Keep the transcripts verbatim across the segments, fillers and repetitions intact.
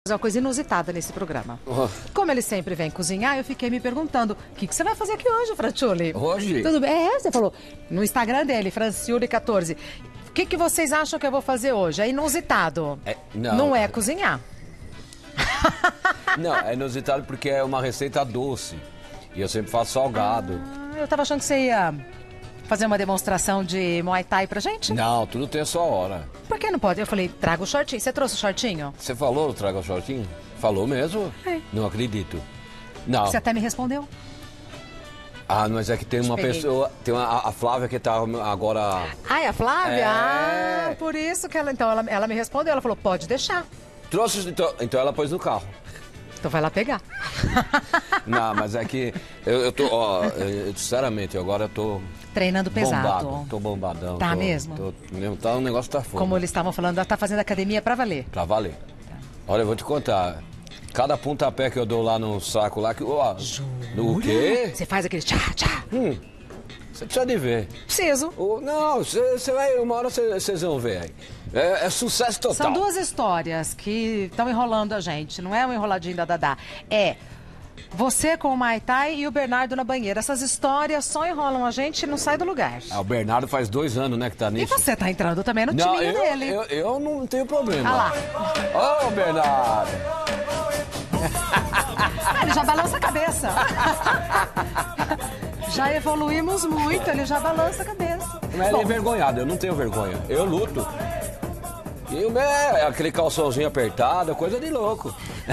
fazer uma coisa inusitada nesse programa. Oh. Como ele sempre vem cozinhar, eu fiquei me perguntando, o que, que você vai fazer aqui hoje, Franciuli? Hoje? Tudo bem? É, você falou no Instagram dele, Franciuli quatorze. O que, que vocês acham que eu vou fazer hoje? É inusitado. É, não. Não é cozinhar. Não, é inusitado porque é uma receita doce. E eu sempre faço salgado. Ah, eu tava achando que você ia fazer uma demonstração de Muay Thai pra gente. Não, tudo tem a sua hora. Por que não pode? Eu falei, traga o shortinho. Você trouxe o shortinho? Você falou, traga o shortinho? Falou mesmo? É. Não acredito. Não. Você até me respondeu. Ah, mas é que tem uma Te peguei. pessoa, tem uma, a Flávia que tá agora... Ah, é a Flávia? É. Ah, por isso que ela... Então, ela, ela me respondeu, ela falou, pode deixar. Trouxe, então, então ela pôs no carro. Então vai lá pegar. Não, mas é que eu, eu tô, ó, eu, sinceramente, agora eu tô... Treinando pesado. Bombado, tô bombadão. Tá tô, mesmo? Tô, tá, o negócio tá fogo. Como eles estavam falando, ela tá fazendo academia pra valer. Pra valer. Olha, eu vou te contar. Cada pontapé que eu dou lá no saco lá, que... Ó, o quê? Você faz aquele tchá, tchá. Hum, você precisa de ver. Preciso. Oh, não, você vai, uma hora vocês vão ver aí. É, é sucesso total. São duas histórias que estão enrolando a gente. Não é um enroladinho da Dadá. É você com o Muay Thai e o Bernardo na banheira. Essas histórias só enrolam a gente e não sai do lugar. Ah, o Bernardo faz dois anos, né, que tá E nisso. você tá entrando também no Não, timinho eu, dele. eu, eu não tenho problema. Ah lá. Ô, oh, Bernardo. Ah, ele já balança a cabeça. Já evoluímos muito, ele já balança a cabeça. Mas ele Bom, é envergonhado, eu não tenho vergonha. Eu luto. E o meu é aquele calçãozinho apertado, coisa de louco.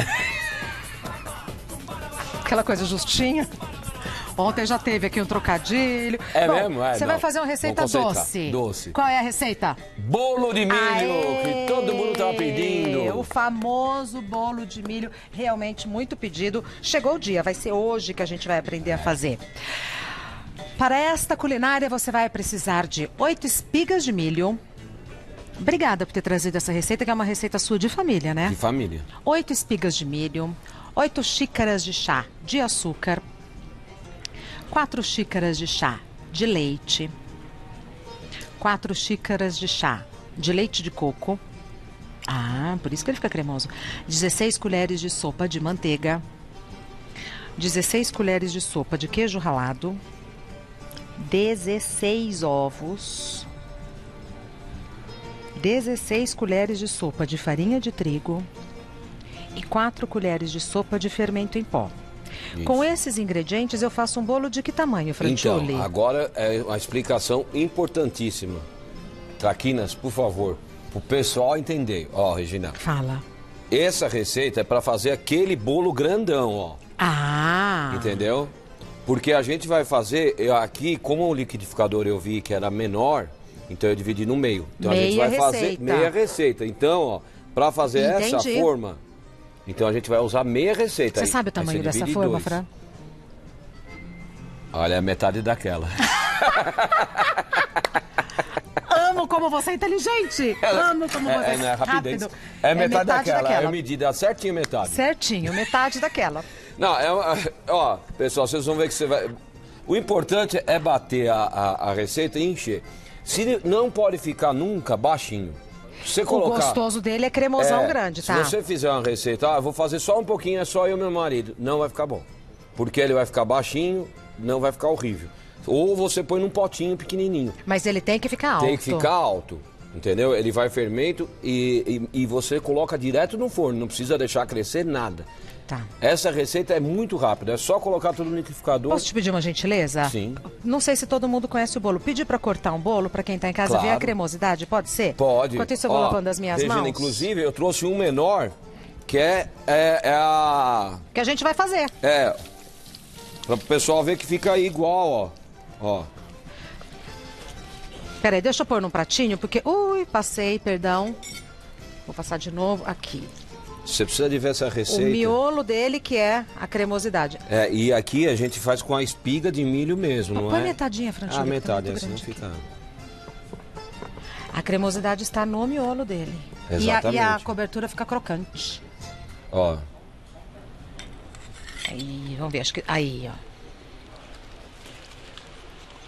aquela coisa justinha. Ontem já teve aqui um trocadilho. É Bom, mesmo? É, você não. vai fazer uma receita Vamos concentrar. doce. Doce. Qual é a receita? Bolo de milho, Aê! que todo mundo tava O pedindo. famoso bolo de milho, realmente muito pedido. Chegou o dia, vai ser hoje que a gente vai aprender a fazer. Para esta culinária você vai precisar de oito espigas de milho. Obrigada por ter trazido essa receita, que é uma receita sua de família, né? De família. Oito espigas de milho, oito xícaras de chá de açúcar, quatro xícaras de chá de leite, quatro xícaras de chá de leite de coco. Ah, por isso que ele fica cremoso. dezesseis colheres de sopa de manteiga, dezesseis colheres de sopa de queijo ralado, dezesseis ovos, dezesseis colheres de sopa de farinha de trigo e quatro colheres de sopa de fermento em pó. Isso. Com esses ingredientes eu faço um bolo de que tamanho, Franciuli? Então, agora é uma explicação importantíssima. Traquinas, por favor, pro pessoal entender. Ó, Regina, Fala. essa receita é para fazer aquele bolo grandão, ó. Ah! Entendeu? Porque a gente vai fazer, eu aqui, como o liquidificador eu vi que era menor, então eu dividi no meio. Então a gente Meia vai fazer receita. meia receita. Então, ó, para fazer essa Entendi. forma, então a gente vai usar meia receita. Você aí. sabe o Aí tamanho você dessa divide em forma, dois. Fran? Olha, é metade daquela. Amo como você é inteligente! Amo como você É, é, não é rapidez. rápido. É metade, daquela, é medida certinho metade. Certinho, metade daquela. Não, é uma- ó, pessoal, vocês vão ver que você vai... O importante é bater a, a, a receita e encher. Se não pode ficar nunca baixinho. Se você O colocar... gostoso dele é cremosão É, grande, tá? Se você fizer uma receita, ah, eu vou fazer só um pouquinho, é só eu e meu marido. Não vai ficar bom. Porque ele vai ficar baixinho, não vai ficar horrível. Ou você põe num potinho pequenininho. Mas ele tem que ficar alto. Tem que ficar alto, entendeu? Ele vai fermento e, e, e você coloca direto no forno, não precisa deixar crescer nada. Tá. Essa receita é muito rápida, é só colocar tudo no liquidificador. Posso te pedir uma gentileza? Sim. Não sei se todo mundo conhece o bolo. Pedir pra cortar um bolo pra quem tá em casa Claro. ver a cremosidade, pode ser? Pode. Enquanto isso eu vou Ó, lavando as minhas Regina, mãos. inclusive, eu trouxe um menor, que é, é, é a... Que a gente vai fazer. É, para o pessoal ver que fica igual, ó. Ó. Peraí, deixa eu pôr num pratinho, porque... Ui, passei, perdão. Vou passar de novo aqui. Você precisa de ver essa O receita. miolo dele que é a cremosidade. É, e aqui a gente faz com a espiga de milho mesmo, não Põe é? metadinha, Francesca. Ah, metade, muito assim não grande fica... A cremosidade está no miolo dele. E a, e Exatamente. a cobertura fica crocante. Ó, Aí, vamos ver, acho que... Aí, ó.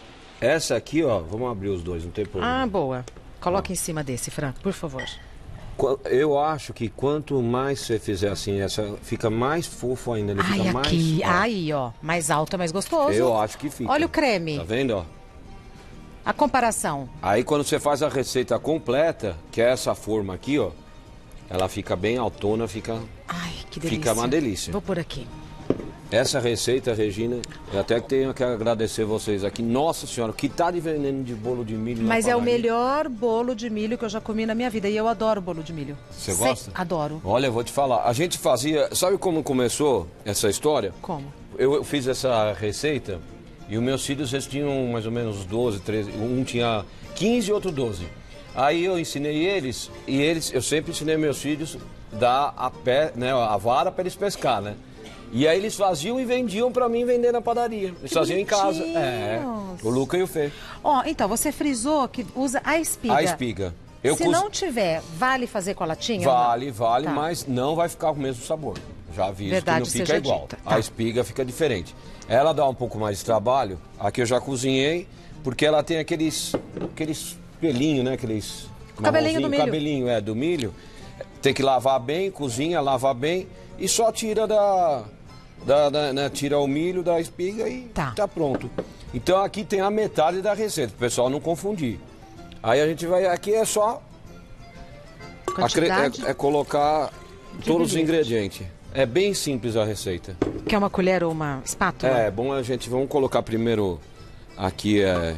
essa aqui, ó, vamos abrir os dois, não tem problema. Ah, boa. Coloca em cima desse, Fran, por favor. Qu- Eu acho que quanto mais você fizer assim, essa fica mais fofo ainda, ele Ai, fica mais... aqui. ó. Aí, ó. Mais alto é mais gostoso. Eu acho que fica. Olha o creme. Tá vendo, ó? A comparação. Aí quando você faz a receita completa, que é essa forma aqui, ó, ela fica bem altona, fica... Ai, que delícia. Fica uma delícia. Vou por aqui. Essa receita, Regina, eu até tenho que agradecer vocês aqui. Nossa Senhora, que tá de veneno de bolo de milho na Mas é o padaria. melhor bolo de milho que eu já comi na minha vida. E eu adoro bolo de milho. Você Sei- gosta? Adoro. Olha, eu vou te falar. A gente fazia... Sabe como começou essa história? Como? Eu eu fiz essa receita e os meus filhos, eles tinham mais ou menos doze, treze. Um tinha quinze e outro doze. Aí eu ensinei eles, e eles, eu sempre ensinei meus filhos dar a, pé, né, a vara para eles pescar, né? E aí eles faziam e vendiam para mim vender na padaria. Eles faziam em casa. É, bonitinhos. o Luca e o Fê. Ó, então, você frisou que usa a espiga. A espiga. Eu Se coz- não tiver, vale fazer com a latinha? ou não? Vale, vale, Tá. mas não vai ficar com o mesmo sabor. Já aviso Verdade que não fica seja igual. dita. A Tá. espiga fica diferente. Ela dá um pouco mais de trabalho. Aqui eu já cozinhei, porque ela tem aqueles, aqueles pelinhos, né? Aqueles cabelinho do marronzinho, milho. cabelinho, é, do milho. Tem que lavar bem, cozinha, lava bem e só tira da, da, da- né, tira o milho da espiga e Tá. tá pronto. Então aqui tem a metade da receita, pro pessoal não confundir. Aí a gente vai, aqui é só acre- Quantidade? é, é colocar todos os bilhete. ingredientes. É bem simples a receita. Quer uma colher ou uma espátula? É bom a gente, vamos colocar primeiro aqui é...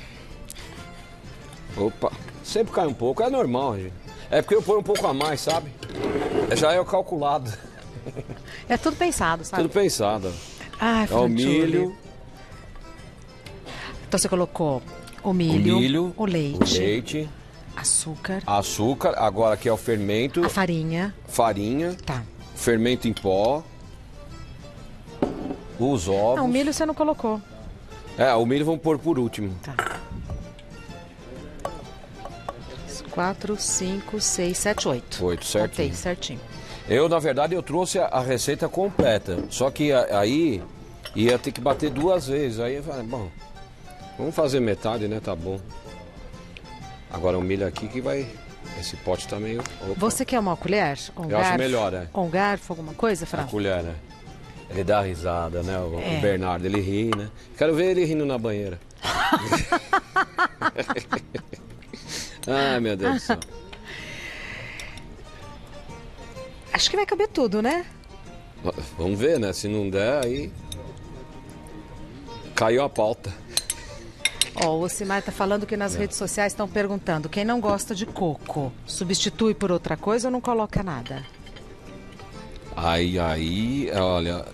Opa, sempre cai um pouco, é normal, gente. É porque eu ponho um pouco a mais, sabe? Já é o calculado, É tudo pensado, sabe? tudo pensado. Ai, É o Francione. milho, Então você colocou o o milho, milho, o leite, o leite, açúcar, açúcar, agora aqui é o fermento, a farinha. farinha, Tá. fermento em pó, os ovos. Não, o milho você não colocou. É, o milho vamos pôr por último. Tá. Quatro, cinco, seis, sete, oito. Oito, certinho. Contei, certinho. Eu, na verdade, eu trouxe a, a receita completa. Só que a- aí ia ter que bater duas vezes. Aí eu falei, bom, vamos fazer metade, né? Tá bom. Agora o milho aqui que vai... Esse pote tá meio... Opa, Você quer uma colher? Um Eu acho melhor, é. Um garfo, alguma coisa, a Fran? colher, né? Ele dá risada, né? O, É. o Bernardo, ele ri, né? Quero ver ele rindo na banheira. Ai, meu Deus do céu. Acho que vai caber tudo, né? Vamos ver, né? Se não der, aí... Caiu a pauta. Ó, o Ocimar tá falando que É. nas redes sociais estão perguntando quem não gosta de coco, substitui por outra coisa ou não coloca nada? Aí, aí, olha...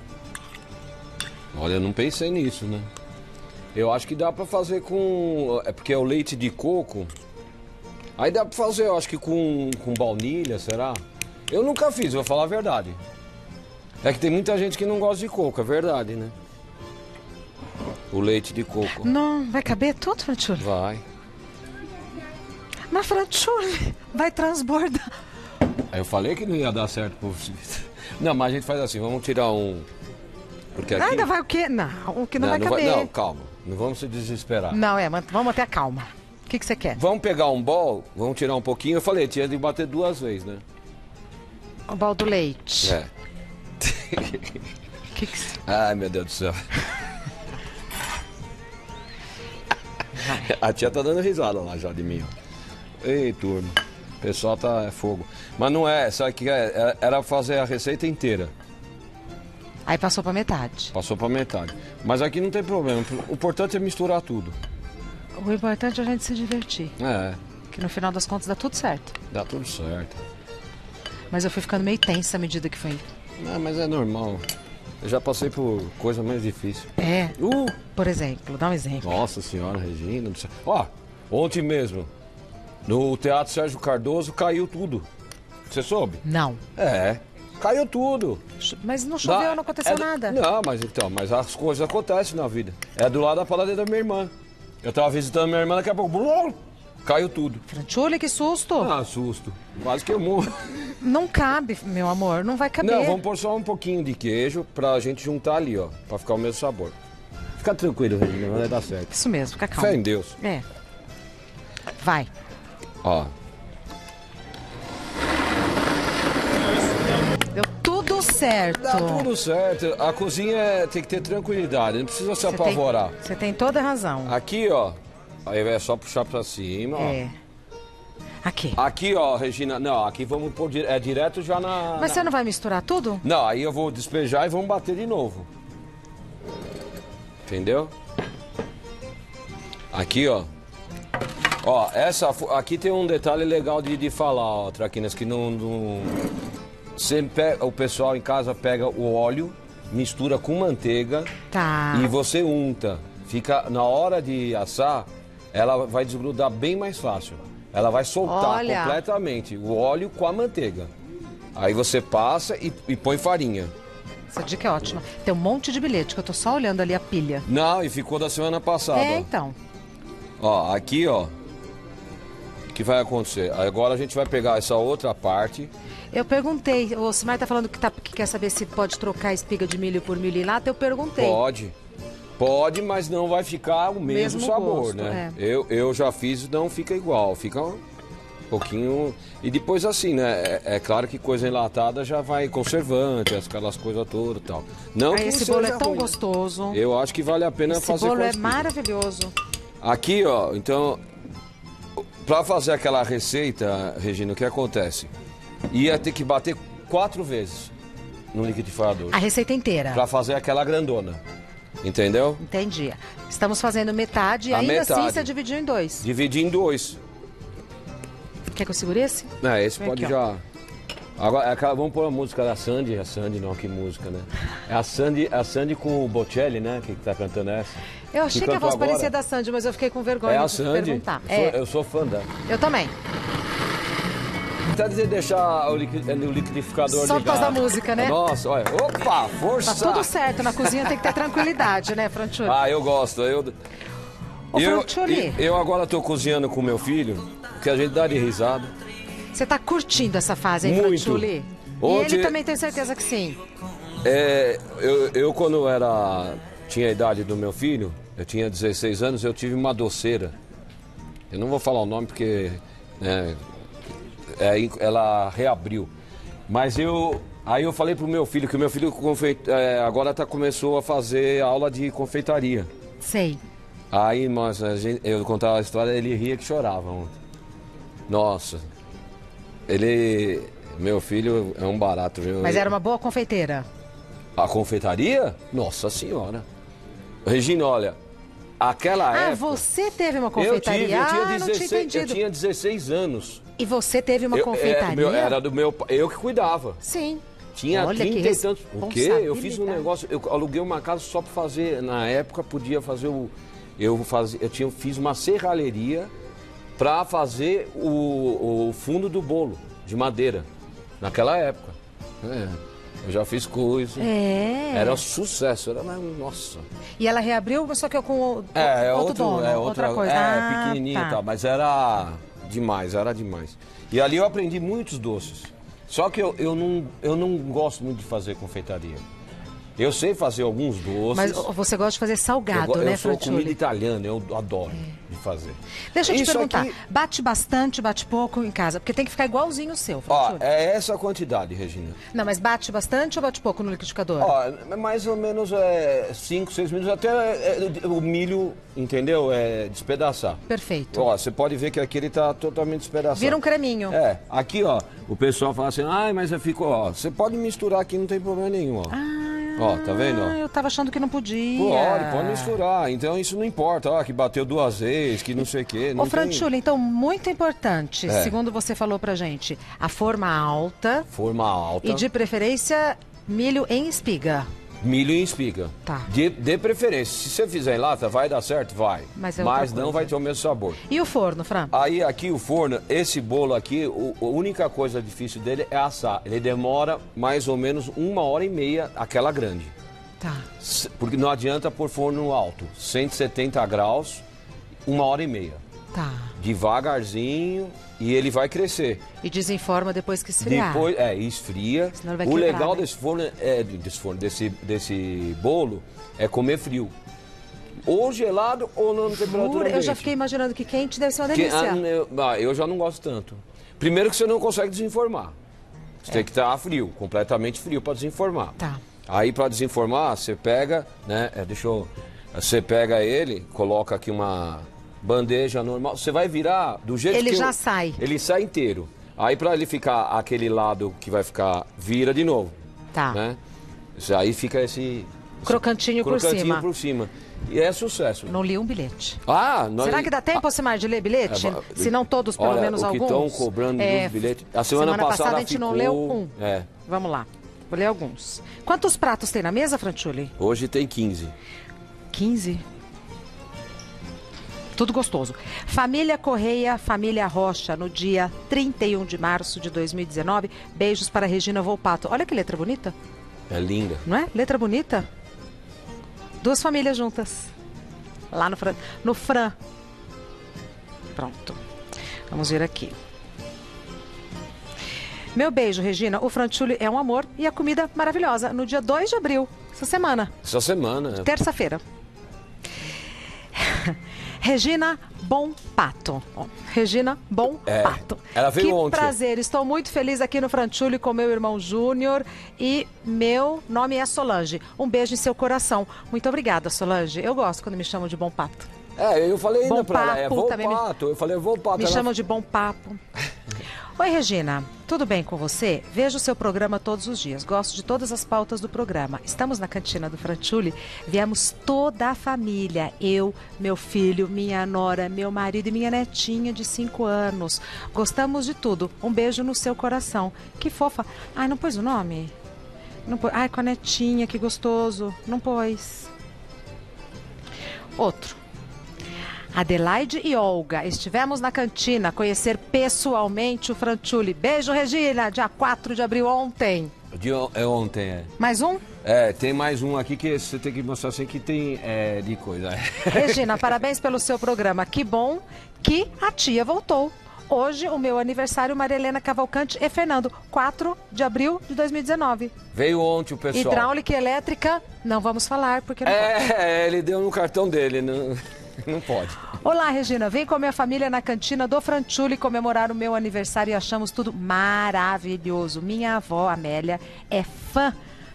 Olha, eu não pensei nisso, né? Eu acho que dá pra fazer com... É porque é o leite de coco. Aí dá pra fazer, eu acho que com, com baunilha, será? Eu nunca fiz, vou falar a verdade. É que tem muita gente que não gosta de coco, é verdade, né? O leite de coco. Não, vai caber tudo, Francione? Vai. Mas, Francione, vai transbordar. Aí eu falei que não ia dar certo pro... Não, mas a gente faz assim, vamos tirar um... Porque aqui... Ainda vai o quê? Não, o que não, vai caber. Não, calma. Não vamos se desesperar. Não, é, mas vamos manter a calma. O que, que você quer? Vamos pegar um bol, vamos tirar um pouquinho. Eu falei, tinha de bater duas vezes, né? O bal do leite. É. Que que você... Ai, meu Deus do céu. A tia tá dando risada lá já de mim, ó. Ei, turma. O pessoal tá é fogo. Mas não é, sabe o que é? É- Era fazer a receita inteira. Aí passou pra metade. Passou pra metade. Mas aqui não tem problema. O importante é misturar tudo. O importante é a gente se divertir. É, Que no final das contas dá tudo certo. dá tudo certo. Mas eu fui ficando meio tensa à medida que foi. Não, mas é normal. Eu já passei por coisa mais difícil. É, Uh! por exemplo, dá um exemplo. Nossa senhora, Regina do céu. Ó, ontem mesmo, no Teatro Sérgio Cardoso, caiu tudo. Você soube? Não. É, caiu tudo. Cho- Mas não choveu, Da- não aconteceu é do- nada. Não, mas então, mas as coisas acontecem na vida. É do lado da padaria da minha irmã. Eu tava visitando minha irmã, daqui a pouco, blum, caiu tudo. Francione, que susto. Ah, susto. Quase que eu morro. Não cabe, meu amor, não vai caber. Não, vamos pôr só um pouquinho de queijo pra gente juntar ali, ó, pra ficar o mesmo sabor. Fica tranquilo, Regina, vai dar certo. Isso mesmo, fica Fé calmo. em Deus. É. Vai. Ó. Deu tudo certo. Dá tudo certo. A cozinha é- tem que ter tranquilidade, não precisa se Você tem- apavorar. Você tem toda a razão. Aqui, ó, aí é só puxar pra cima, ó. É. Aqui. Aqui, ó, Regina, não, aqui vamos pôr, di- é direto já na... Mas na- você não vai misturar tudo? Não, aí eu vou despejar e vamos bater de novo. Entendeu? Aqui, ó. Ó, essa, fo- aqui tem um detalhe legal de, de falar, ó, Traquinas, que não... não... Você pega, o pessoal em casa pega o óleo, mistura com manteiga Tá. e você unta. Fica, na hora de assar, ela vai desgrudar bem mais fácil. Ela vai soltar Olha. completamente o óleo com a manteiga. Aí você passa e, e põe farinha. Essa dica é ótima. Tem um monte de bilhete que eu tô só olhando ali a pilha. Não, e ficou da semana passada. É, ó. então. Ó, aqui, ó. O que vai acontecer? Agora a gente vai pegar essa outra parte. Eu perguntei, o Simar tá falando que, tá, que quer saber se pode trocar espiga de milho por milho em lata. Eu perguntei. Pode. Pode, mas não vai ficar o mesmo, Mesmo sabor, gosto, né? é. Eu, eu já fiz, não fica igual. Fica um pouquinho... E depois assim, né? É, é claro que coisa enlatada já vai conservante, aquelas coisas todas e tal. Não Aí que esse seja bolo é tão ruim. gostoso. Eu acho que vale a pena Esse fazer bolo com a é espiga. maravilhoso. Aqui, ó, então, para fazer aquela receita, Regina, o que acontece? Ia ter que bater quatro vezes no liquidificador A receita inteira. para fazer aquela grandona, entendeu? Entendi. Estamos fazendo metade e A ainda assim metade. você dividiu em dois. Dividir em dois. Quer que eu segure esse? É, esse Vem pode aqui, ó. já. Agora, é aquela- vamos pôr a música da Sandy. A Sandy, não, que música, né? É a Sandy, a Sandy com o Bocelli, né? Que tá cantando essa. Eu achei Que que a cantou voz agora. parecia da Sandy, mas eu fiquei com vergonha É a de Sandy. perguntar. Eu sou, É, eu sou fã dela. eu também. Até dizer deixar o, liqui- o liquidificador Só por causa ligado. da música, né? Nossa, olha. Opa, força! Tá tudo certo, na cozinha tem que ter tranquilidade, né, Francioli? Ah, eu gosto. Eu, Ô, eu, Francioli. eu agora tô cozinhando com meu filho, que a gente dá de risada. Você tá curtindo essa fase, hein, Muito. Francioli? E Ontem- ele também tem certeza que sim. É, eu, eu quando era tinha a idade do meu filho, eu tinha dezesseis anos, eu tive uma doceira. Eu não vou falar o nome porque né, é, ela reabriu. Mas eu aí eu falei pro meu filho que o meu filho confe- é, agora tá, começou a fazer aula de confeitaria. Sei. Aí, mas a gente, eu contava a história, ele ria que chorava ontem. Nossa, ele, meu filho é um barato, viu? Mas era uma boa confeiteira. A confeitaria? Nossa senhora. Regina, olha, aquela Ah, época... você teve uma Eu confeitaria? tive, eu tinha, ah, não tinha dezesseis, eu entendido. tinha dezesseis anos. E você teve uma Eu- é, confeitaria? meu- era do meu pai, eu que cuidava. Sim. Tinha Olha que trinta e tantos. O quê? Eu fiz um responsabilidade. negócio, eu aluguei uma casa só para fazer. Na época podia fazer o. Eu, fazia, eu tinha, fiz uma serralheria para fazer o, o fundo do bolo de madeira. Naquela época. É, eu já fiz coisa. É. Era um sucesso. Era, nossa. E ela reabriu, só que eu com o- É, é outro outro, dono, é outra, outra coisa. É, Ah, pequenininha tá. e tal, mas era demais, era demais. E ali eu aprendi muitos doces. Só que eu, eu, não, eu não gosto muito de fazer confeitaria. Eu sei fazer alguns doces. Mas você gosta de fazer eu, salgado, go- né, eu sou Francioli? comida italiana, eu adoro de fazer. Deixa eu te Isso perguntar, aqui- bate bastante, bate pouco em casa? Porque tem que ficar igualzinho o seu, Ó, Francioli. é essa a quantidade, Regina. Não, mas bate bastante ou bate pouco no liquidificador? Ó, é mais ou menos cinco, seis minutos até é, o milho, entendeu? É despedaçar. Perfeito. Ó, você pode ver que aqui ele tá totalmente despedaçado. Vira um creminho. É, aqui ó, o pessoal fala assim, ai, mas ficou, ó, você pode misturar aqui, não tem problema nenhum, ó. Ó, tá vendo, ó? Ah, eu tava achando que não podia. Pode, pode misturar, então isso não importa, ó, que bateu duas vezes, que não sei o quê. Não Ô, Francioli, então, muito importante, É. segundo você falou pra gente, a forma alta tem forma alta, e de preferência milho em espiga. milho em espiga. Tá. De, de preferência, se você fizer em lata, vai dar certo? Vai. Mas é outra Mas não coisa. vai ter o mesmo sabor. E o forno, Fran? Aí aqui o forno, esse bolo aqui, o- a única coisa difícil dele é assar. Ele demora mais ou menos uma hora e meia, aquela grande. Tá. S- Porque não adianta pôr forno alto, cento e setenta graus, uma hora e meia. Tá. Devagarzinho e ele vai crescer. E desenforma depois que esfriar. Depois, é, esfria. Senão ele vai O quebrar, legal né? desse forno, é, desse forno, desse, desse bolo, é comer frio. Ou gelado ou na temperatura Jura? Eu já ambiente. fiquei imaginando que quente deve ser uma Que- delícia. ah, eu, ah, eu já não gosto tanto. Primeiro que você não consegue desenformar. Você É. tem que estar frio, completamente frio para desenformar. Tá. Aí para desenformar, você pega, né? É, deixa eu. Você pega ele, coloca aqui uma bandeja normal. Você vai virar do jeito Ele que já eu- sai. Ele sai inteiro. Aí para ele ficar aquele lado que vai ficar, vira de novo. Tá. Né? Isso aí fica esse Crocantinho por crocantinho cima. por cima. E é sucesso. Não li um bilhete. Ah, nós... Será que dá tempo, Alcimar, de ler bilhete? É, Se não todos, pelo olha, menos o que alguns. estão cobrando É, dos bilhetes. A semana, passada, a gente ficou... não leu um. É. Vamos lá, vou ler alguns. Quantos pratos tem na mesa, Franciulli? Hoje tem quinze. quinze? Tudo gostoso. Família Correia, família Rocha, no dia trinta e um de março de dois mil e dezenove. Beijos para Regina Volpato. Olha que letra bonita, É linda. não é? Letra bonita. Duas famílias juntas. Lá no Fran. No Fran. Pronto. Vamos ver aqui. Meu beijo, Regina. O Franciulli é um amor e a comida maravilhosa. No dia dois de abril, essa semana. Essa semana. né? Terça-feira. Regina Bom Pato. Ó, Regina Bom É, Pato. ela veio que ontem. prazer. Estou muito feliz aqui no Franciulli com meu irmão Júnior e meu nome é Solange. Um beijo em seu coração. Muito obrigada, Solange. Eu gosto quando me chamam de Bom Pato. É, eu falei ainda Bom pra ela, é papo, também me- Volpato. Eu falei Volpato. Me ela... chamam de Bom Papo. Oi, Regina. Tudo bem com você? Vejo o seu programa todos os dias. Gosto de todas as pautas do programa. Estamos na cantina do Franciulli. Viemos toda a família. Eu, meu filho, minha nora, meu marido e minha netinha de cinco anos. Gostamos de tudo. Um beijo no seu coração. Que fofa. Ai, não pôs o nome? Não pôs. Ai, com a netinha, que gostoso. Não pôs. Outro. Adelaide e Olga, estivemos na cantina conhecer pessoalmente o Franciulli. Beijo, Regina, dia quatro de abril, ontem. De on- é ontem, é. Mais um? É, tem mais um aqui que você tem que mostrar assim que tem é, de coisa. Regina, parabéns pelo seu programa. Que bom que a tia voltou. Hoje, o meu aniversário, Maria Helena Cavalcante e Fernando, quatro de abril de dois mil e dezenove. Veio ontem o pessoal. Hidráulica e elétrica, não vamos falar, porque não pode. É, ele deu no cartão dele, não, não pode. Olá, Regina. Vem com a minha família na cantina do Franciulli comemorar o meu aniversário e achamos tudo maravilhoso. Minha avó, Amélia, é fã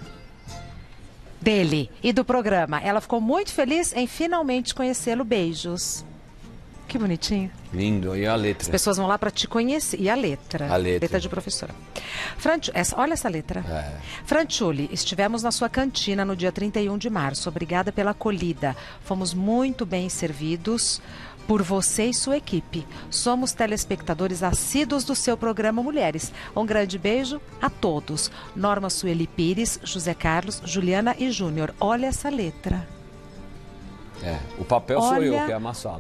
dele e do programa. Ela ficou muito feliz em finalmente conhecê-lo. Beijos. Que bonitinho. Lindo, e a As letra? pessoas vão lá para te conhecer. E a letra? A letra. Letra de professora. Franci... essa... Olha essa letra. É. Franciulli, estivemos na sua cantina no dia trinta e um de março. Obrigada pela acolhida. Fomos muito bem servidos por você e sua equipe. Somos telespectadores assíduos do seu programa Mulheres. Um grande beijo a todos. Norma Sueli Pires, José Carlos, Juliana e Júnior. Olha essa letra. É, o papel sou Olha- eu, que é amassado.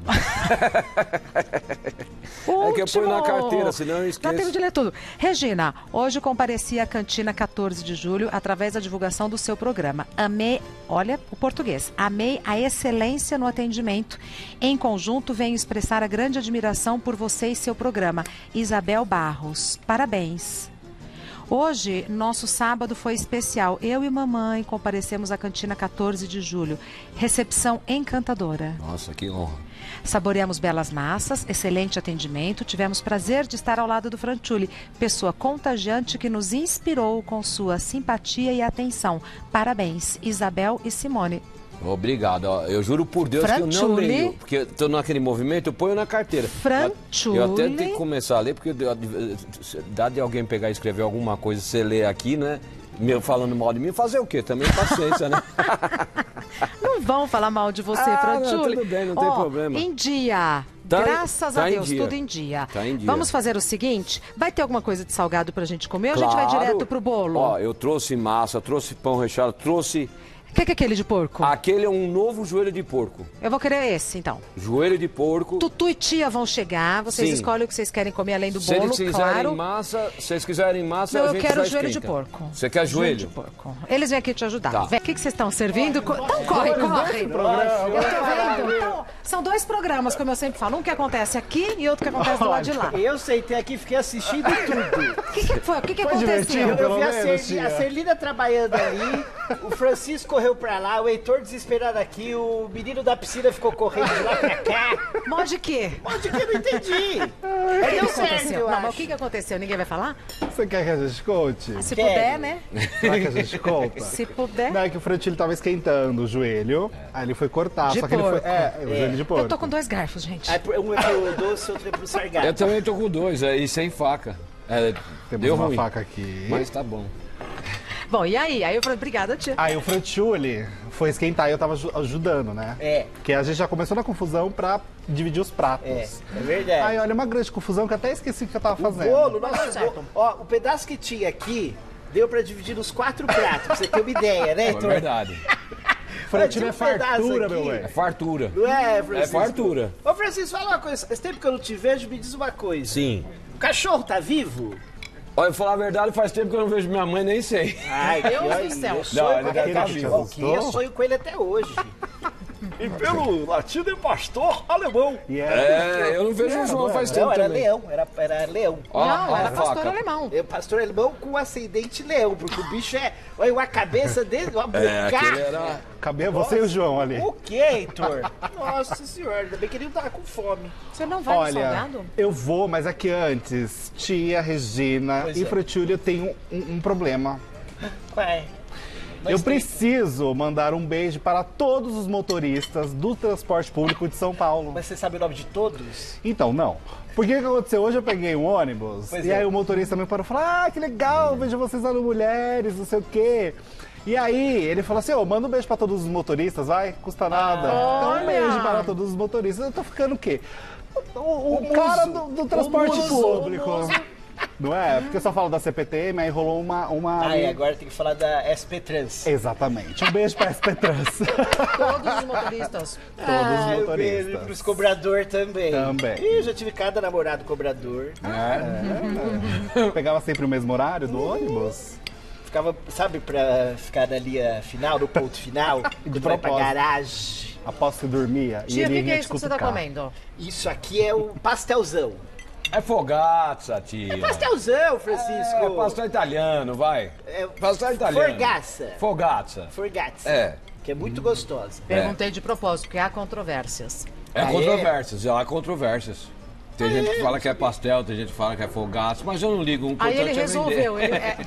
É que eu ponho na carteira, senão eu esqueço. Dá tempo de ler tudo. Regina, hoje compareci à cantina quatorze de julho através da divulgação do seu programa. Amei, olha o português, amei a excelência no atendimento. Em conjunto, venho expressar a grande admiração por você e seu programa. Isabel Barros, parabéns. Hoje, nosso sábado foi especial. Eu e mamãe comparecemos à cantina quatorze de julho. Recepção encantadora. Nossa, que honra. Saboreamos belas massas, excelente atendimento, tivemos prazer de estar ao lado do Franciulli, pessoa contagiante que nos inspirou com sua simpatia e atenção. Parabéns, Isabel e Simone. Obrigado, ó. Eu juro por Deus que eu não Franciulli. leio, porque eu tô naquele movimento, eu ponho na carteira. Franciulli. Eu até tenho que começar a ler, porque dá de alguém pegar e escrever alguma coisa, você lê aqui, né? Me- Falando mal de mim, fazer o quê? Também paciência, né? Não vão falar mal de você, Ah, Franciulli. não, tudo bem, não tem Ó, problema. Em dia. Tá em- Graças tá a em Deus, dia. tudo em dia. Tá em dia. Vamos fazer o seguinte, vai ter alguma coisa de salgado pra gente comer ou a gente vai Claro. direto pro bolo? Ó, eu trouxe massa, trouxe pão recheado, trouxe... O que, que é aquele de porco? Aquele é um novo joelho de porco. Eu vou querer esse, então. Joelho de porco. Tutu e tia vão chegar, vocês Sim. escolhem o que vocês querem comer além do Se eles bolo, quiserem claro. massa, se eles quiserem massa, Não, a eu gente quero já joelho de esquenta. porco. Você quer joelho? de porco. Eles vêm aqui te ajudar. Tá. Vem. O que, que vocês estão servindo? Co- Então corre, corre. Eu tô vendo. Então, São dois programas, como eu sempre falo. Um que acontece aqui e outro que acontece do lado de lá. Eu sentei aqui e fiquei assistindo tudo. O que, que foi? O que, que Foi aconteceu? divertido? Eu Pelo vi a, menos, Cer- tia. a Celina trabalhando ali, o Francisco correu pra lá, o Heitor desesperado aqui, o menino da piscina ficou correndo de lá pra cá. Mó de quê? Onde que eu não entendi? O que, que Deu certo, aconteceu? eu Não, mas o acho. que, que aconteceu? Ninguém vai falar? Você quer que a gente conte? Se Quero. puder, né? Será que a gente conta? Se puder. Não, é que o Frantilho tava esquentando o joelho, aí ele foi cortar, De só que ele foi... porco. É, o joelho de porco. Eu tô com dois garfos, gente. Aí, um é pro doce, outro é pro sargado. Eu também tô com dois, aí sem faca. É, Temos deu uma ruim, faca aqui. mas tá bom. Bom, e aí? Aí eu falei, obrigada, tia. Aí o Frantilli foi esquentar e eu tava aju- ajudando, né? É. Porque a gente já começou na confusão pra dividir os pratos. É, é verdade. Aí olha, uma grande confusão que eu até esqueci o que eu tava O fazendo. bolo, Mas nossa, tá certo. o- ó, o pedaço que tinha aqui deu pra dividir nos quatro pratos, pra você ter uma ideia, né, É Heitor? verdade. Frantilli é Tinha um pedaço fartura, aqui. meu É velho. fartura. Não é, Francisco? É fartura. Ô, Francisco, fala uma coisa. Esse tempo que eu não te vejo, me diz uma coisa. Sim. O cachorro tá vivo? Olha, falar a verdade, faz tempo que eu não vejo minha mãe, nem sei. Ai, Deus que do aí, céu. eu Não, sonho ele com deve aquele tá cachorro. vivo. Que eu sonho com ele até hoje. E pelo latido é pastor alemão. E é... É, eu não vejo o João faz tempo Não, era também. leão, era, era leão. Ó, Não, ó a era pastor faca. alemão. É pastor alemão com ascendente leão, porque o bicho é. Olha a cabeça dele, uma boca. É, aquele era... Cabelo, você e o João ali. O que, Heitor? Nossa senhora, ainda bem que ele não tava com fome. Você não vai no Olha, salgado? eu vou, mas aqui antes, tia, Regina Pois e é. Frantilli, eu tenho um, um problema. Vai. Eu preciso mandar um beijo para todos os motoristas do transporte público de São Paulo. Mas você sabe o nome de todos? Então, não. Porque o que aconteceu? Hoje eu peguei um ônibus Pois e é. aí o motorista me parou e falou: ah, que legal, vejo vocês lá no Mulheres, não sei o quê. E aí ele falou assim: ô, manda um beijo para todos os motoristas, vai, custa nada. Então um Olha! beijo para todos os motoristas. Eu tô ficando o quê? O, o- o cara do, do transporte muso, público. o muso. Não é? Porque eu só falo da C P T M, aí rolou uma... uma... Ah, e agora tem que falar da S P Trans. Exatamente. Um beijo para S P Trans. Todos os motoristas. Todos os Ah, eu beijo motoristas. pros cobrador também. Também. Ih, eu já tive cada namorado cobrador. É. Pegava sempre o mesmo horário do ônibus. Ficava, sabe, pra ficar na linha final, no ponto final, quando vai pra propósito. garagem. Após que dormia. e Tia, o ele que, que é vinha isso te que você tá cutucar. comendo? Isso aqui é o pastelzão. É fogazza, tia. Pastelzão, Francisco. É, pastel italiano, vai. É, Pastel italiano. Forgaça. Fogazza. Forgazza. É. Que é muito gostosa. Perguntei de propósito, porque há controvérsias. É Ah, é? controvérsias, há controvérsias. Tem gente que fala que é pastel, tem gente que fala que é fogazza, mas eu não ligo. Um Aí ele importante é resolveu. Ele, é,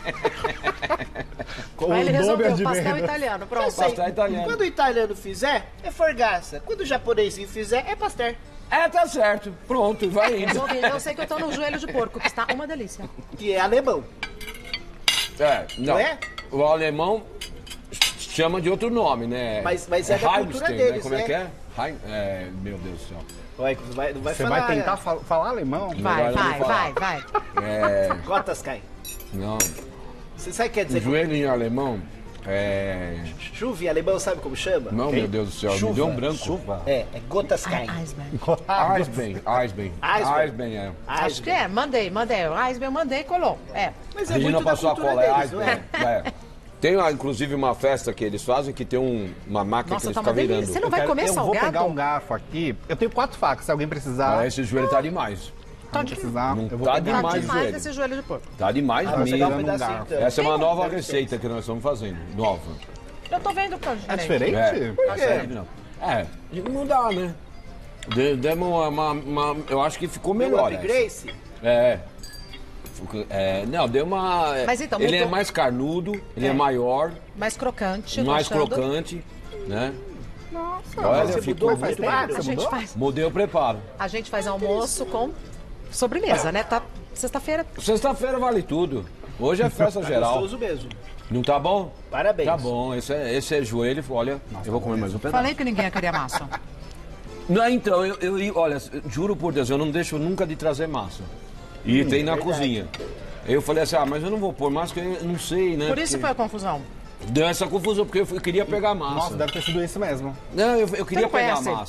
O aí ele nome resolveu, de pastel venda. italiano. Pronto. Eu sei. Pastel italiano. Quando o italiano fizer, é forgaça. Quando o japonesinho fizer, é pastel. É, tá certo. Pronto, vai indo. Resolvi. Eu sei que eu tô no joelho de porco, que está uma delícia. Que é alemão. É, não. Não é? O alemão chama de outro nome, né? Mas- mas é da cultura Heimstein, deles, né? Como é né? que é? Heim... é? Meu Deus do céu. Vai, não vai, não vai Você falar. vai tentar fal- falar alemão? Vai, Agora eu vai, vou vai, falar. vai. É, Gotas caem. não. Você sabe o que quer O dizer? joelho em alemão é... Chuva em alemão, sabe como chama? Não, meu Deus do céu, me deu um branco. Chuva. É, é gotas caem. Eisberg. Eisbein, Eisbein. Eisbein. Eisbein, é. Acho que é, mandei, mandei. O Eisberg eu mandei e colou. É. Mas A é Regina muito da passou a cultura cola, é deles, não Eisbein. é? É. Tem lá, inclusive, uma festa que eles fazem que tem um- uma máquina Nossa, que eles tá uma ficam delícia. virando. Você não vai Eu comer eu salgado? vou pegar um garfo aqui. Eu tenho quatro facas, se alguém precisar. Ah, esse joelho tá demais. Se alguém precisar, Não eu vou tá pegar. Tá demais. demais joelho. esse joelho de porco. Tá demais Ah, vai pegar um mesmo. pedacinho, garfo. então. Essa é uma Tem nova deve receita que nós estamos fazendo, nova. Eu tô vendo que É diferente? É. Por quê? Não. É, não dá, né? De- Demos uma, uma- uma- eu acho que ficou Meu melhor. upgrace? essa. É. Ficou- é, não, deu uma. Mas então, ele é mudou. mais carnudo, ele é, maior, Mais crocante. tô mais achando. crocante, né? Nossa, Olha, você ficou mudou faz muito tempo? bom. A gente faz, Mudei o preparo. a gente faz almoço com sobremesa, né? Tá sexta-feira. Sexta-feira vale tudo. Hoje é festa geral. Gostoso mesmo. Não tá bom? Parabéns. Tá bom, esse é, esse é joelho. Olha, eu vou comer mais um pedaço. Falei que ninguém ia querer massa. Não, então, eu, eu- olha, juro por Deus, eu não deixo nunca de trazer massa. E tem na cozinha. Eu falei assim, ah, mas eu não vou pôr massa, porque eu não sei, né? Por isso porque... foi a confusão. Deu essa confusão, porque eu, eu queria pegar massa. Nossa, deve ter sido isso mesmo. Não, eu, eu queria não pegar conhece? massa.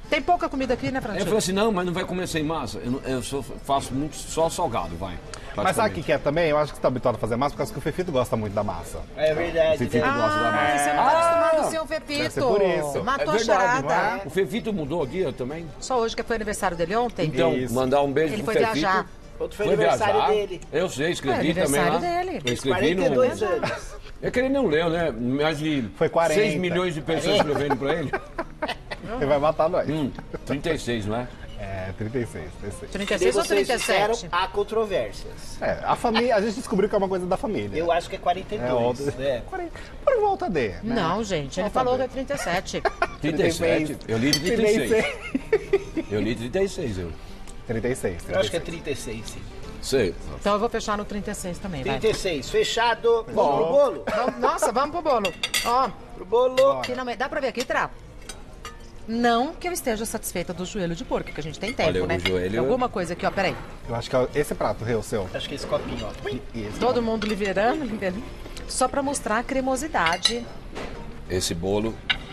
Tem pouca comida aqui, né, Aí eu Francisco? falei assim, não, mas não vai comer sem massa. Eu, não- eu só faço muito só salgado, vai. Mas sabe o que, que é também? Eu acho que você tá habituado a fazer massa por causa que o Fefito gosta muito da massa. É verdade, Fefito né? gosta da Ah, massa. você não tá Ah, acostumado a ser um deve Fefito. ser por isso. Matou É a verdade, não charada. é? O Fefito mudou o dia também. Só hoje, que foi aniversário dele ontem. Então, Isso. mandar um beijo Ele pro foi Fefito. viajar. Outro foi, Foi aniversário viajar. dele. Eu sei, escrevi Foi também lá. aniversário dele. Eu escrevi quarenta e dois no... anos. É que ele não leu, né? Mais de Foi quarenta. seis milhões de pessoas escrevendo pra ele. Ele vai matar nós. Hum, trinta e seis, não é? É, trinta e seis, trinta e seis. trinta e E seis ou vocês trinta e disseram, sete? há controvérsias. É, a família, a gente descobriu que é uma coisa da família. Eu acho que é quarenta e dois. É, óbvio. né? Por volta de, né? Não, gente, ele Volta falou de. que é trinta e sete. trinta e sete. Eu li trinta e seis. trinta e seis. Eu li trinta e seis, eu. trinta e seis. Eu acho que é trinta e seis, sim. Sei. Então eu vou fechar no trinta e seis também, vai. trinta e seis, fechado. Vamos pro bolo? Vamos- Nossa, vamos pro bolo. Ó, Pro bolo. finalmente. Dá pra ver aqui, Tra? Não que eu esteja satisfeita do joelho de porco, que a gente tem tempo, Olha, o né? joelho- Tem alguma coisa aqui, ó, peraí. Eu acho que é esse prato, Rê, o seu. Acho que é esse copinho, ó. E esse. Todo mundo liberando, liberando. Só pra mostrar a cremosidade. Esse bolo.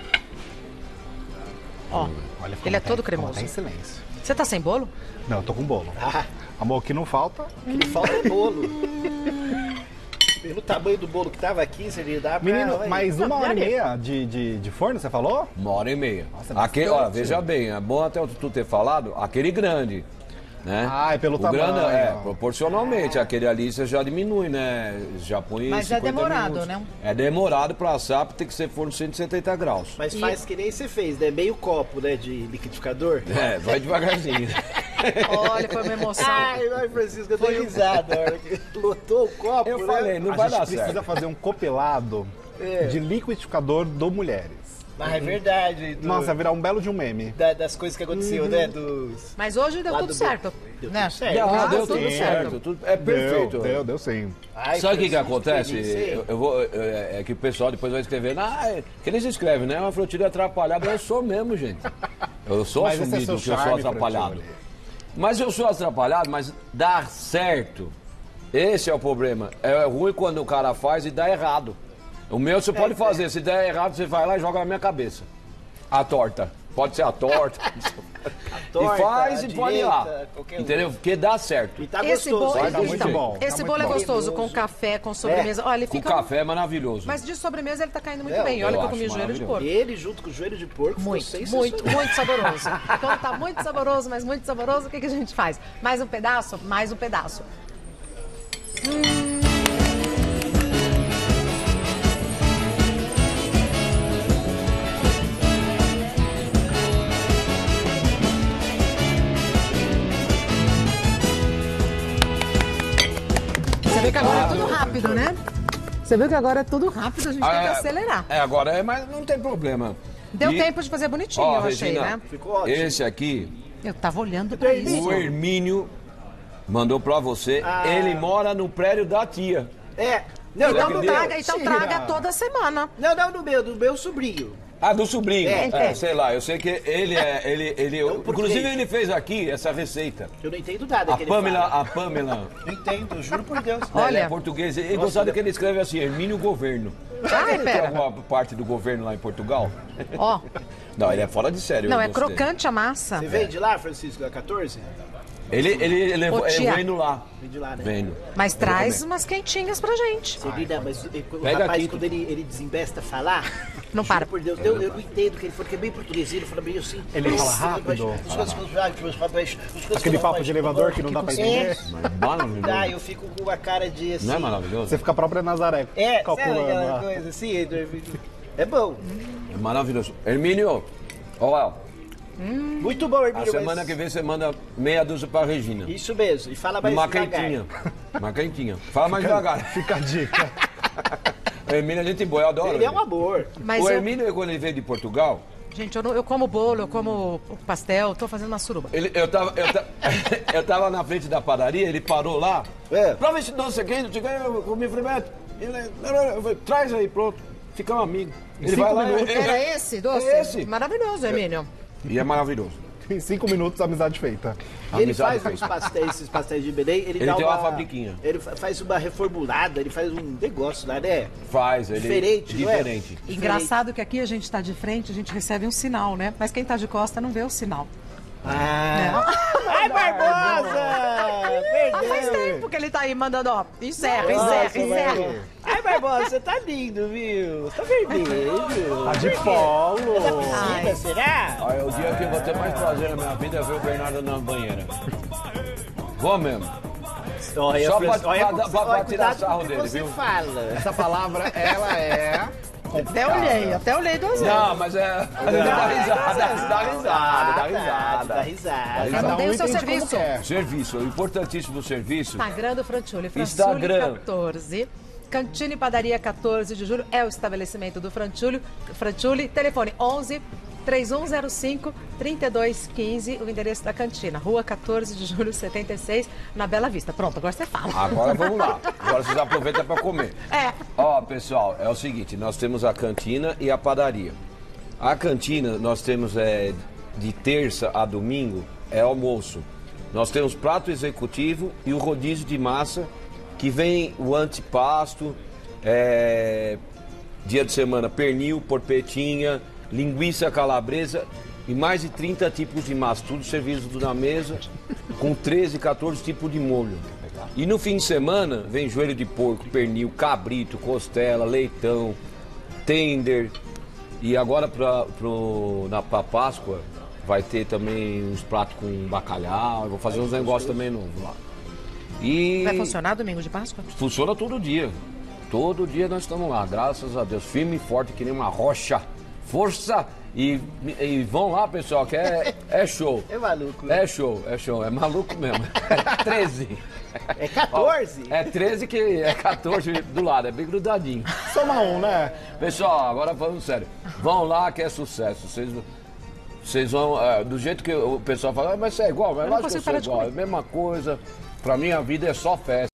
Ó, Olha, ele é como todo tá- como cremoso. Tá em silêncio. Você tá sem bolo? Não, eu tô com bolo. Ah, Amor, o que não falta. o que falta é bolo. Pelo tamanho do bolo que tava aqui, seria dá pra... Menino, olha aí. mais uma Não, hora e olha aí. meia de, de, de forno, você falou? Uma hora e meia. Nossa, é aquele, bastante. ó, veja bem, é bom até tu ter falado, aquele grande. Né? Ah, é pelo o tamanho, Grande, é, ó. proporcionalmente. Aquele ali você já diminui, né? Já põe Mas é cinquenta demorado, minutos. né? É demorado pra assar, tem que ser forno cento e setenta graus. Mas faz que nem você fez, né? Meio copo, né, de liquidificador. É, vai devagarzinho. Olha, foi uma emoção. Ai, vai, Francisco, eu dei risada. A hora que lotou o copo, Eu né? falei, não a vai gente dar precisa certo. fazer um copelado É. de liquidificador do Mulheres. Mas é verdade. do- Nossa, vai virar um belo de um meme. da- das coisas que aconteceu, né? Dos... Mas hoje deu Lá tudo do certo. Deu né? tudo certo. Ah, Ah, deu tudo tudo certo. certo. tudo- é perfeito. Deu, deu, deu sim. Ai, Sabe o que, que Francisco, acontece? delícia. Eu, eu vou, é, é que o pessoal depois vai escrever, ah, é, que eles escrevem, né? Uma frutilha atrapalhada, eu sou mesmo, gente. Eu sou Mas esse é assumido seu que eu sou charme, atrapalhado. Frantini. Mas eu sou atrapalhado, mas dá certo. Esse é o problema. É ruim quando o cara faz e dá errado. O meu você pode fazer, se der errado, você vai lá e joga na minha cabeça. A torta. Pode ser a torta. torta, e faz a e pode ir lá. direita, qualquer um. Entendeu? Porque dá certo. E tá Esse gostoso. bolo, hein? Tá muito então, bom, tá esse muito bolo é bom. gostoso com Cremoso. café, com sobremesa. Olha, ele Com fica. café é maravilhoso. Mas de sobremesa ele tá caindo muito Não, bem. Olha eu que eu acho comi joelho de porco. Ele junto com o joelho de porco ficou Muito, sensacional. muito, muito saboroso. Quando tá muito saboroso, mas muito saboroso, o que, que a gente faz? Mais um pedaço? Mais um pedaço. Você viu que agora é tudo rápido, né? Você viu que agora é tudo rápido, a gente tem que acelerar. É, agora é, mas não tem problema. Deu E- tempo de fazer bonitinho, Ó, eu achei, Regina, né? Ficou ótimo. esse aqui, Eu tava olhando pra isso. o Hermínio mandou pra você. Ah. Ele mora no prédio da tia. É. Não, Então, não, Entendeu? traga, então Tira. traga toda semana. não, não, no meu, do meu sobrinho. Ah, do sobrinho. É, É, é. sei lá, eu sei que ele é. Ele, ele, português. inclusive, ele fez aqui essa receita. Eu não entendo nada A que ele Pamela, fala. a Pamela. Não entendo, juro por Deus. Ela Olha. é portuguesa. E Nossa, gostado ele- que ele escreve assim, Hermínio Governo. Ai, Tem pera. alguma parte do governo lá em Portugal? Ó, Não, ele é fora de sério. não, eu é gostei. crocante a massa. Você veio de lá, Francisco, da quatorze? Ele, ele, ele, Ô, ele tia. vendo lá. Vem de lá, né? Vendo. Mas traz umas quentinhas pra gente. Celina, mas ele- o Pega rapaz, aqui, quando ele, ele desembesta a falar, Não juro para. por Deus, eu, eu não entendo o que ele falou, que é bem portuguesinho, ele fala meio assim. Ele fala "Nossa, rápido, mas- fala os coisas- os- ah, os rapazes- os coisas- Aquele os papo rapazes- de elevador que não dá pra É. entender. Maravilhoso. Ah, eu fico com uma cara de assim. Não é maravilhoso? Você fica a própria Nazaré É, sabe calculando. aquela lá. coisa assim? É bom. É maravilhoso. Hermínio, ó, Muito bom, a Hermínio. semana mas- que vem você manda meia dúzia pra Regina. Isso mesmo, e fala mais Uma devagar. quentinha. Uma quentinha. Fala mais devagar. Fica a dica. Hermínio é gente boa, eu adoro. Ele é um amor. Mas o eu, Hermínio, quando ele veio de Portugal, gente, eu, não- eu como bolo, eu como pastel, tô fazendo uma suruba. ele, eu, tava, eu, ta- eu tava na frente da padaria, ele parou lá. É. Prova esse doce aqui, não sei o que, eu comi frimeto. Ele, eu falei, traz aí, pronto. Ficamos amigos. Ele cinco vai lá minutos. e- Era esse doce? É esse. Maravilhoso, Emílio. E é maravilhoso. Em cinco minutos, amizade feita. E ele Amizade faz uns feita. pastéis, esses pastéis de Belém, ele, Ele dá tem uma, uma fabriquinha. Ele fa- faz uma reformulada, ele faz um negócio lá, né? Faz, ele Diferente, não é? diferente. Engraçado que aqui a gente está de frente, a gente recebe um sinal, né? Mas quem está de costa não vê o sinal. Ah! Ai, Barbosa! Perdeu! Faz tempo que ele tá aí mandando, ó, encerra, Nossa, encerra, encerra. mano. Ai, Barbosa, você tá lindo, viu? Tá vermelho. Tá de polo. Piscina, será? Olha, o dia que eu vou ter mais prazer na minha vida é ver o Bernardo na banheira. Vou mesmo. Olha, Só Fran- pra- olha, pra- com- pra- pra olha, tirar cuidado sarro com o que dele, você viu? fala. Essa palavra, ela é... Até olhei, até olhei duas vezes. Não, mas é. Dá risada, dá risada, dá risada. Dá risada. Cada Não tem um o seu entende como serviço. quer. Serviço, o importantíssimo serviço. Instagram do Franciulli, Instagram. Franciulli catorze. Cantina e Padaria catorze de julho é o estabelecimento do Franciulli. Franciulli, telefone onze, três um zero cinco, três dois um cinco, o endereço da cantina, Rua catorze de julho, setenta e seis, na Bela Vista. Pronto, agora você fala. Agora vamos lá. Agora vocês aproveitam para comer. É. Ó, pessoal, é o seguinte, nós temos a cantina e a padaria. A cantina, nós temos é, de terça a domingo, é almoço. Nós temos prato executivo e o rodízio de massa, que vem o antipasto, é, dia de semana, pernil, porpetinha, linguiça calabresa e mais de trinta tipos de massa, tudo servido na mesa, com treze, quatorze tipos de molho. E no fim de semana vem joelho de porco, pernil, cabrito, costela, leitão, tender. E agora pra, pro, na, pra Páscoa vai ter também uns pratos com bacalhau, eu vou fazer uns negócios também novos lá. E Vai funcionar domingo de Páscoa? funciona todo dia. Todo dia nós estamos lá, graças a Deus. Firme e forte que nem uma rocha. Força! E, e vão lá, pessoal, que é, é show. É maluco, né? É show, é show. É maluco mesmo. É treze. É catorze? É treze que é quatorze do lado, é bem grudadinho. Soma um, né? Pessoal, agora falando sério. Vão lá que é sucesso. Vocês, vocês vão, é, do jeito que o pessoal fala, "Ah, mas você é igual, mas Eu não lógico que eu consigo sou parar de igual. É a mesma coisa. Pra mim a vida é só festa.